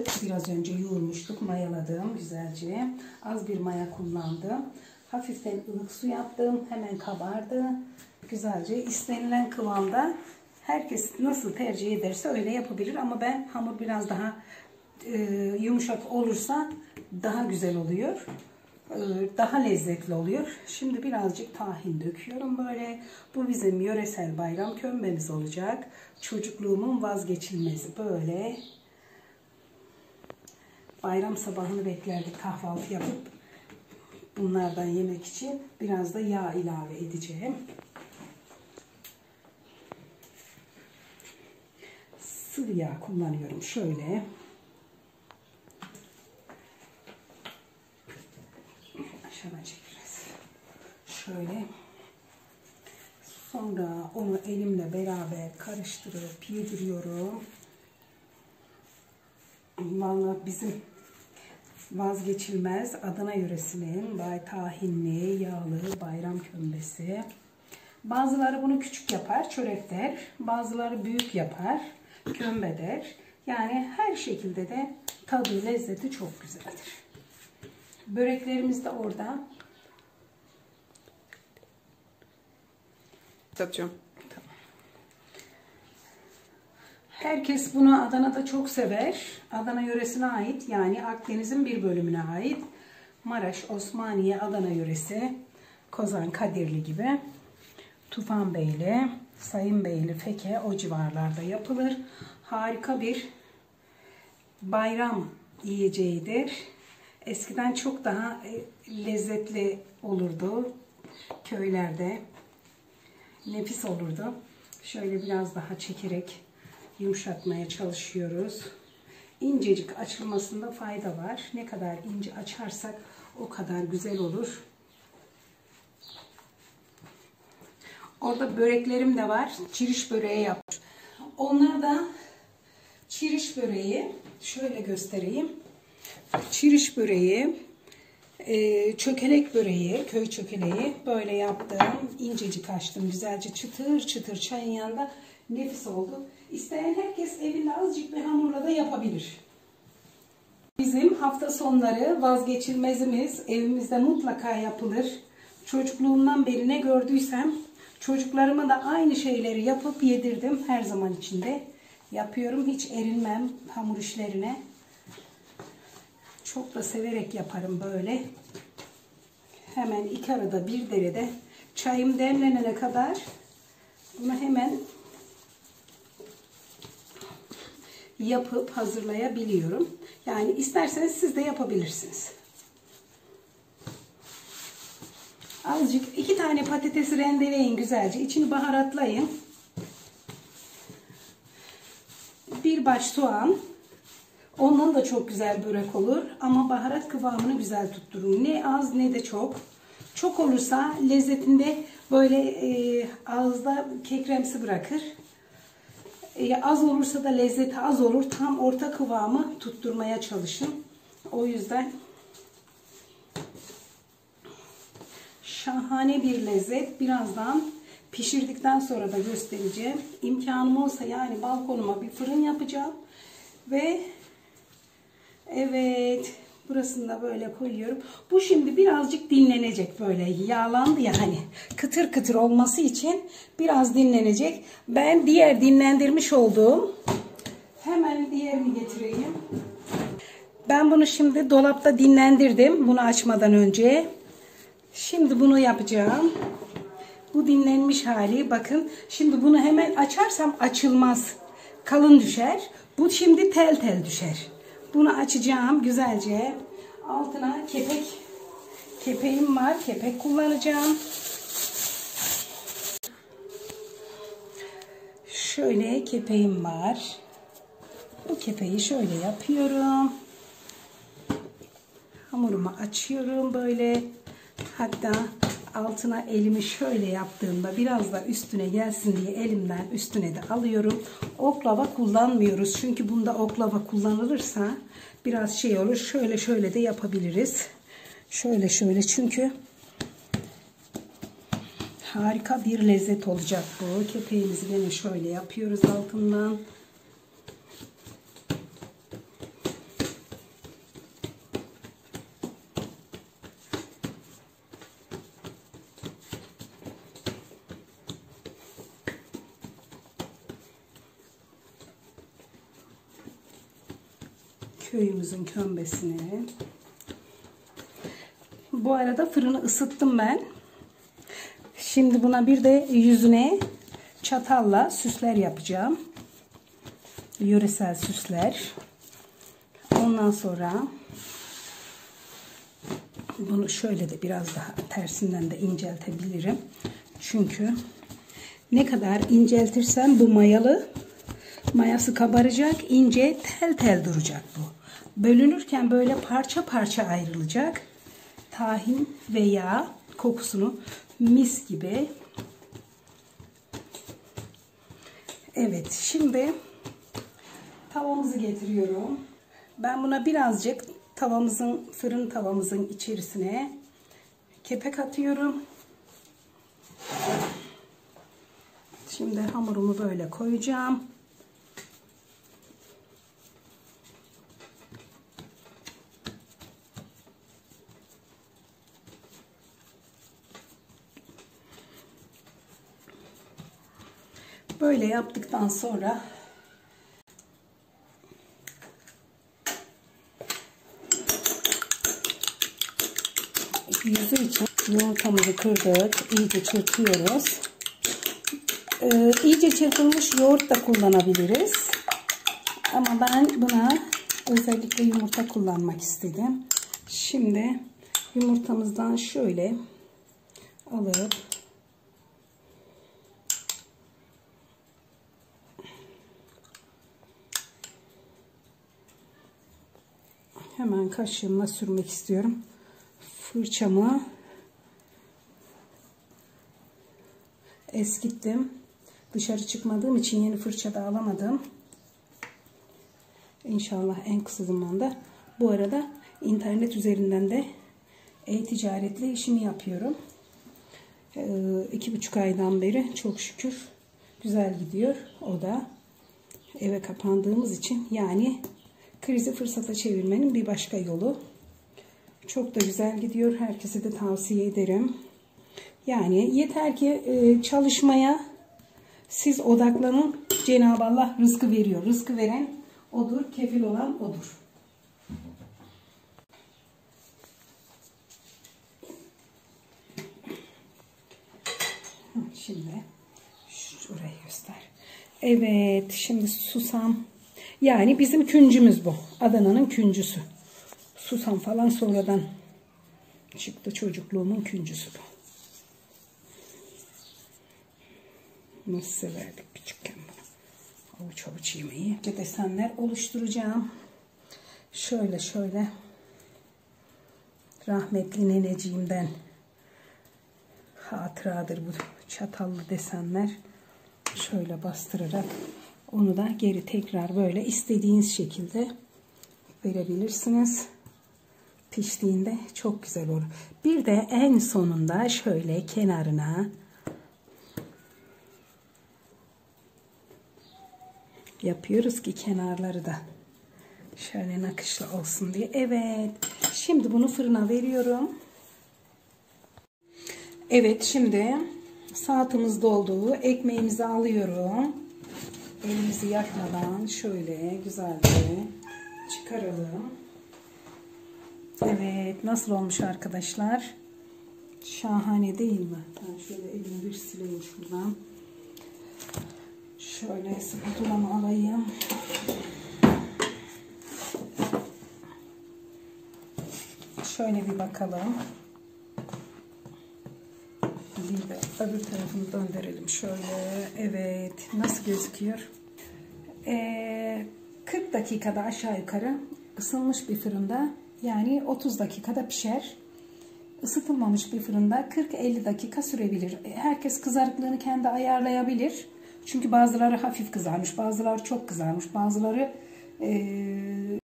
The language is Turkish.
yaptık. Biraz önce yoğurmuştuk. Mayaladım güzelce. Az bir maya kullandım. Hafiften ılık su yaptım. Hemen kabardı. Güzelce istenilen kıvamda. Herkes nasıl tercih ederse öyle yapabilir. Ama ben hamur biraz daha yumuşak olursa daha güzel oluyor. Daha lezzetli oluyor. Şimdi birazcık tahin döküyorum böyle. Bu bizim yöresel bayram kömbemiz olacak. Çocukluğumun vazgeçilmezi böyle. Bayram sabahını beklerdik kahvaltı yapıp bunlardan yemek için. Biraz da yağ ilave edeceğim. Sıvı yağ kullanıyorum şöyle. Aşağıdan çek biraz. Şöyle. Sonra onu elimle beraber karıştırıp yediriyorum. Vallahi bizim vazgeçilmez Adana yöresinin tahinli, yağlı bayram kömbesi. Bazıları bunu küçük yapar, çörek der. Bazıları büyük yapar, kömbe der. Yani her şekilde de tadı, lezzeti çok güzeldir. Böreklerimiz de orada. Yapacağım. Tamam. Herkes bunu Adana'da çok sever. Adana yöresine ait, yani Akdeniz'in bir bölümüne ait. Maraş, Osmaniye, Adana yöresi, Kozan, Kadirli gibi. Tufanbeyli, Sayınbeyli, Feke o civarlarda yapılır. Harika bir bayram yiyeceğidir. Eskiden çok daha lezzetli olurdu. Köylerde nefis olurdu. Şöyle biraz daha çekerek yumuşatmaya çalışıyoruz. İncecik açılmasında fayda var. Ne kadar ince açarsak o kadar güzel olur. Orada böreklerim de var. Çiriş böreği yapmış. Onlar da çiriş böreği. Şöyle göstereyim. Çiriş böreği, çökelek böreği, köy çökeleği böyle yaptım. İncecik açtım. Güzelce çıtır çıtır çayın yanında nefis oldu. İsteyen herkes evinde azıcık bir hamurla da yapabilir. Bizim hafta sonları vazgeçilmezimiz. Evimizde mutlaka yapılır. Çocukluğumdan beri ne gördüysem çocuklarıma da aynı şeyleri yapıp yedirdim. Her zaman içinde yapıyorum. Hiç erinmem hamur işlerine. Çok da severek yaparım böyle. Hemen iki arada bir derede çayım demlenene kadar bunu hemen yapıp hazırlayabiliyorum. Yani isterseniz siz de yapabilirsiniz. Azıcık 2 tane patatesi rendeleyin güzelce. İçini baharatlayın. Bir baş soğan. Ondan da çok güzel börek olur. Ama baharat kıvamını güzel tutturun. Ne az ne de çok. Çok olursa lezzetinde böyle ağızda kekremsi bırakır. Az olursa da lezzeti az olur. Tam orta kıvamı tutturmaya çalışın. O yüzden şahane bir lezzet. Birazdan pişirdikten sonra da göstereceğim. İmkanım olsa yani balkonuma bir fırın yapacağım. Ve evet, burasını da böyle koyuyorum. Bu şimdi birazcık dinlenecek, böyle yağlandı ya hani, kıtır kıtır olması için biraz dinlenecek. Ben diğer dinlendirmiş olduğum, hemen diğerini getireyim. Ben bunu şimdi dolapta dinlendirdim bunu açmadan önce. Şimdi bunu yapacağım. Bu dinlenmiş hali, bakın. Şimdi bunu hemen açarsam açılmaz. Kalın düşer. Bu şimdi tel tel düşer. Bunu açacağım güzelce. Altına kepeğim var. Kepek kullanacağım. Şöyle kepeğim var. Bu kepeği şöyle yapıyorum. Hamurumu açıyorum böyle. Hatta altına elimi şöyle yaptığımda biraz da üstüne gelsin diye elimden üstüne de alıyorum. Oklava kullanmıyoruz. Çünkü bunda oklava kullanılırsa biraz şey olur. Şöyle şöyle de yapabiliriz. Şöyle şöyle, çünkü harika bir lezzet olacak bu. Kepeğimizi yine şöyle yapıyoruz altından. köyümüzün kömbesini. Bu arada fırını ısıttım ben. Şimdi buna bir de yüzüne çatalla süsler yapacağım. Yöresel süsler. Ondan sonra bunu şöyle de biraz daha tersinden de inceltebilirim. Çünkü ne kadar inceltirsem bu mayası kabaracak, ince tel tel duracak bu. Bölünürken böyle parça parça ayrılacak. Tahin ve yağ kokusunu mis gibi. Evet, şimdi tavamızı getiriyorum. Ben buna birazcık fırın tavamızın içerisine kepek atıyorum. Şimdi hamurumu böyle koyacağım. Böyle yaptıktan sonra yüzü için yumurtamızı kırdık. İyice çırpıyoruz. İyice çırpılmış yoğurt da kullanabiliriz. Ama ben buna özellikle yumurta kullanmak istedim. Şimdi yumurtamızdan şöyle alıp hemen kaşığımla sürmek istiyorum. Fırçamı eskittim. Dışarı çıkmadığım için yeni fırça da alamadım. İnşallah en kısa zamanda. Bu arada internet üzerinden de e-ticaretle işimi yapıyorum. 2,5 aydan beri çok şükür güzel gidiyor. O da eve kapandığımız için, yani krizi fırsata çevirmenin bir başka yolu. Çok da güzel gidiyor. Herkese de tavsiye ederim. Yani yeter ki çalışmaya siz odaklanın. Cenab-ı Allah rızkı veriyor. Rızkı veren odur. Kefil olan odur. Şimdi şurayı göster. Evet. Şimdi susam. Yani bizim küncümüz bu. Adana'nın küncüsü. Susam falan sonradan çıktı. Çocukluğumun küncüsü bu. Nasıl severdik küçükken bunu. Avuç avuç yemeği. Desenler oluşturacağım. Şöyle şöyle. Rahmetli neneciğimden hatıradır bu çatallı desenler. Şöyle bastırarak onu da geri tekrar böyle istediğiniz şekilde verebilirsiniz. Piştiğinde çok güzel olur. Bir de en sonunda şöyle kenarına yapıyoruz ki kenarları da şöyle nakışlı olsun diye. Evet. Şimdi bunu fırına veriyorum. Evet, şimdi saatimiz doldu. Ekmeğimizi alıyorum. Elimizi yakmadan şöyle güzelce çıkaralım. Evet, nasıl olmuş arkadaşlar? Şahane değil mi? Ben şöyle elimi bir sileyim şuradan. Şöyle spatulamı alayım. Şöyle bir bakalım. Bir de öbür tarafını döndürelim şöyle. Evet, nasıl gözüküyor? 40 dakikada aşağı yukarı ısınmış bir fırında, yani 30 dakikada pişer. Isıtılmamış bir fırında 40-50 dakika sürebilir. Herkes kızarıklığını kendi ayarlayabilir. Çünkü bazıları hafif kızarmış, bazıları çok kızarmış, bazıları